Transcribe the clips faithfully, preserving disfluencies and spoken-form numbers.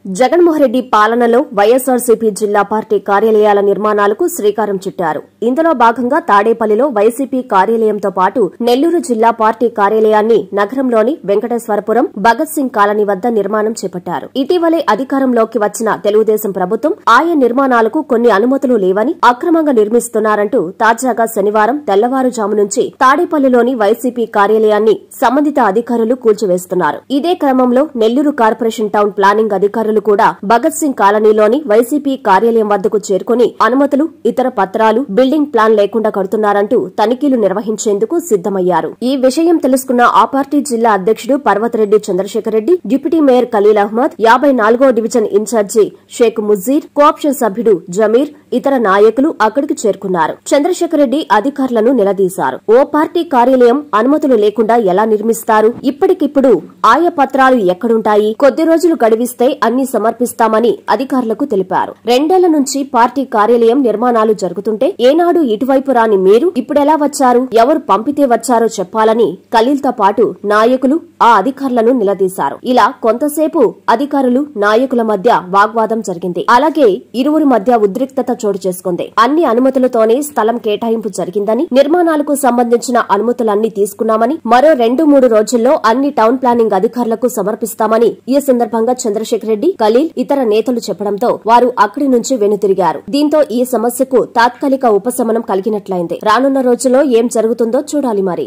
జగన్మోహన్ రెడ్డి పాలనలో వైఎస్సార్సీపీ జిల్లా పార్టీ కార్యాలయాల నిర్మాణాలకు శ్రీకారం చుట్టారు. ఇందులో భాగంగా తాడేపల్లిలో వైసీపీ కార్యాలయంతో పాటు నెల్లూరు జిల్లా పార్టీ కార్యాలయాన్ని నగరంలోని వెంకటేశ్వరపురం భగత్ సింగ్ కాలనీ వద్ద నిర్మాణం చేపట్టారు. ఇటీవలే అధికారంలోకి వచ్చిన తెలుగుదేశం ప్రభుత్వం ఆయా నిర్మాణాలకు కొన్ని అనుమతులు లేవని అక్రమంగా నిర్మిస్తున్నారంటూ తాజాగా శనివారం తెల్లవారుజాము నుంచి తాడేపల్లిలోని వైసీపీ కార్యాలయాన్ని సంబంధిత అధికారులు కూల్చివేస్తున్నారు. ఇదే క్రమంలో నెల్లూరు కార్పొరేషన్ టౌన్ ప్లానింగ్ అధికారులు కూడా భగత్ సింగ్ కాలనీలోని వైసీపీ కార్యాలయం వద్దకు చేరుకుని అనుమతులు, ఇతర పత్రాలు, బిల్డింగ్ ప్లాన్ లేకుండా కడుతున్నారంటూ తనిఖీలు నిర్వహించేందుకు సిద్దమయ్యారు. ఈ విషయం తెలుసుకున్న ఆ పార్టీ జిల్లా అధ్యకుడు పర్వతరెడ్డి చంద్రశేఖర్ రెడ్డి, డిప్యూటీ మేయర్ ఖలీల్ అహ్మద్, యాబై నాలుగో division incharge Sheikh Mujeer, co option సభ్యుడు జమీర్, ఇతర నాయకులు అక్కడికి చేరుకున్నారు. చంద్రశేఖర్ రెడ్డి అధికారులను నిలదీశారు. ఓ పార్టీ కార్యాలయం అనుమతులు లేకుండా ఎలా నిర్మిస్తారు? ఇప్పటికిప్పుడు ఆయా పత్రాలు ఎక్కడుంటాయి? కొద్ది రోజులు గడివిస్తే అన్ని సమర్పిస్తామని అధికారులకు తెలిపారు. రెండేళ్ల నుంచి పార్టీ కార్యాలయం నిర్మాణాలు జరుగుతుంటే ఏనాడు ఇటువైపు రాని మీరు ఇప్పుడెలా వచ్చారు? ఎవరు పంపితే వచ్చారో చెప్పాలని ఖలీల్తో పాటు నాయకులు ఆ అధికారులను నిలదీశారు. ఇలా కొంతసేపు అధికారులు, నాయకుల మధ్య వాగ్వాదం జరిగింది. అలాగే ఇరువురి మధ్య ఉద్రిక్తత చోటు చేసుకుంది. అన్ని అనుమతులతోనే స్థలం కేటాయింపు జరిగిందని, నిర్మాణాలకు సంబంధించిన అనుమతులన్నీ తీసుకున్నామని, మరో రెండు మూడు రోజుల్లో అన్ని టౌన్ ప్లానింగ్ అధికారులకు సమర్పిస్తామని ఈ సందర్భంగా చంద్రశేఖర్ రెడ్డి, ఖలీల్, ఇతర నేతలు చెప్పడంతో వారు అక్కడి నుంచి వెనుతిరిగారు. దీంతో ఈ సమస్యకు తాత్కాలిక ఉపశమనం కలిగినట్లయింది. రానున్న రోజుల్లో ఏం జరుగుతుందో చూడాలి. మరి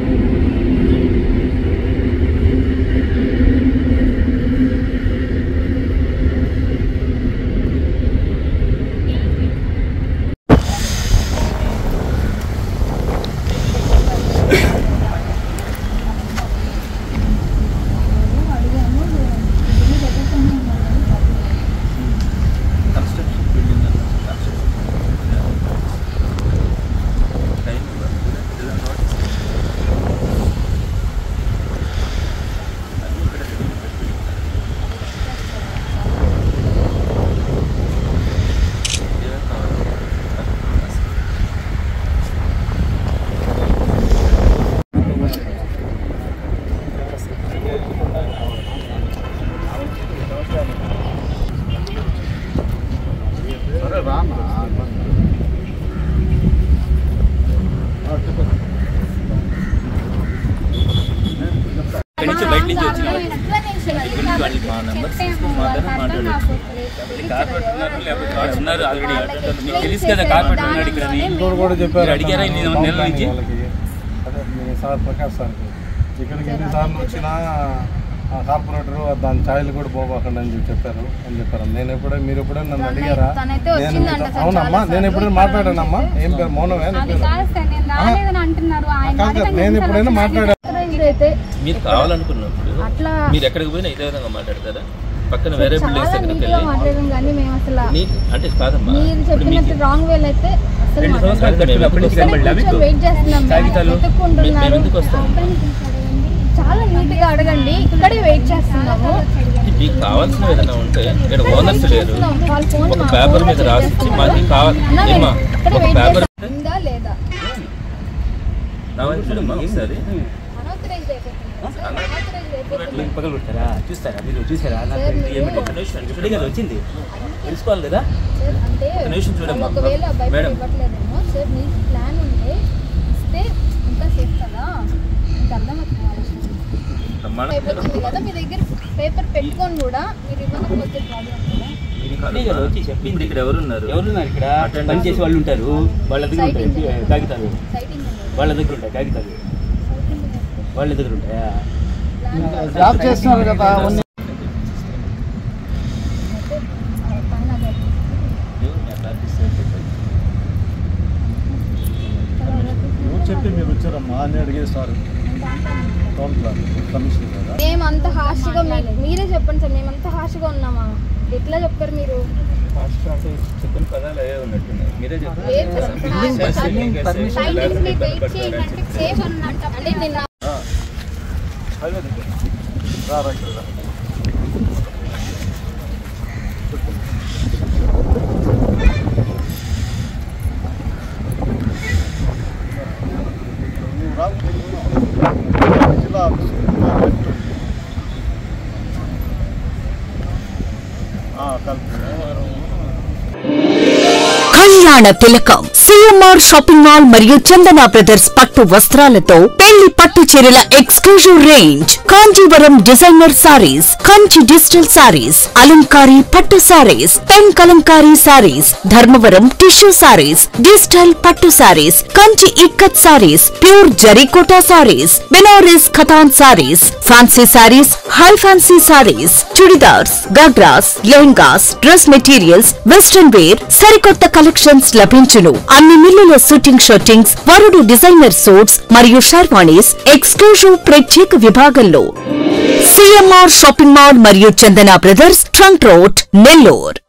తెలుసు కదా కార్పొరేటర్ ఉన్నాడు ఇక్కడ అడిగారా ఇన్ని నెలల నుంచి? సార్ ప్రకాష్ సార్ ఇక్కడికి ఎన్నిసార్లు వచ్చినా కార్పొరేటర్ దాని ఛాయలు కూడా పోబాకండి అని చెప్పారు అని చెప్పారు. నేను ఎప్పుడే మీరు ఎప్పుడే నన్ను అడిగారా? అవునమ్మా, నేను ఎప్పుడైనా మాట్లాడానమ్మా. ఏం పేరు? మౌనమే. నేను ఎప్పుడైనా మాట్లాడా. మీరు కావాలనుకున్నప్పుడు మీరు ఎక్కడికి పోయినా ఇదే విధంగా మాట్లాడతారా? పక్కన వేరే బిల్డింగ్స్ దగ్గరికి వెళ్ళి అంటే కాదమ్మా, రెండు సంవత్సరాలు కాగితాలు మేము ఎందుకు వస్తాం? చాలా నీట్ గా అడగండి, ఇక్కడే వెయిట్ చేస్తున్నాము. మీకు కావాల్సిన ఏదైనా ఉంటే ఇక్కడ ఓనర్స్ లేరు, ఒక పేపర్ మీద రాసి మాకు కావాలి ఒక పేపర్ లేదా చూడమ్మా ఒకసారి చూస్తారా? మీరు చూసారా? వచ్చింది తెలుసుకోవాలి కదా. నిమిషం చూడమ్మా మేడం, ప్లాన్ ఉంటే ఇస్తే ఇంకా సేఫ్ కదా. కదా మీ దగ్గర పేపర్ పెట్టుకొని కూడా మీరు ఇవ్వకపోతే ప్రాబ్లం. వచ్చి చెప్పింది ఇక్కడ ఎవరున్నారు ఎవరున్నారు ఇక్కడ పని చేసే వాళ్ళు ఉంటారు, వాళ్ళ దగ్గర ఉంటాయి కాగితాలు, వాళ్ళ దగ్గర ఉంటాయి కాగితాలు, వాళ్ళ దగ్గర ఉంటాయా? జాబ్ చేస్తున్నారు కదా. చెప్పి మీరు వచ్చారమ్మా అని అడిగే సార్ మేమంత హార్ష్గా మీరే చెప్పండి సార్. మేమంత హార్ష్గా ఉన్నామా? ఎట్లా చెప్పారు మీరు? చెప్పిన పదాలు అయ్యే ఉన్నట్టున్నాయి. మీరే చెప్పారు. జిల్లా కళ్యాణ తిలకం సిఎంఆర్ షాపింగ్ మాల్ మరియు చందన బ్రదర్స్ పట్టు వస్త్రాలతో పెళ్లి పట్టు చీరల exclusive range, Kanjeevaram designer sarees, Kanchi digital sarees, అలంకారీ పట్టు sarees, pen Kalamkari sarees, Dharmavaram tissue sarees, digital పట్టు సారీస్, కంచి ఇక్కత్ సారీస్, ప్యూర్ జరీకోటా సారీస్, బెనారస్ ఖతాన్ sarees, fancy sarees, high fancy sarees, churidars, ghagras, lehengas, dress materials, western wear, సరికొత్త కలెక్షన్స్ లభించును. అన్ని మిల్లుల షూటింగ్ షర్టింగ్స్, వరుడు డిజైనర్ సూట్స్ మరియు షర్వాణీస్ ఎక్స్క్లూజివ్ ప్రత్యేక విభాగంలో. సిఎంఆర్ షాపింగ్ మాల్ మరియు చందన బ్రదర్స్, ట్రంక్ రోడ్, నెల్లూరు.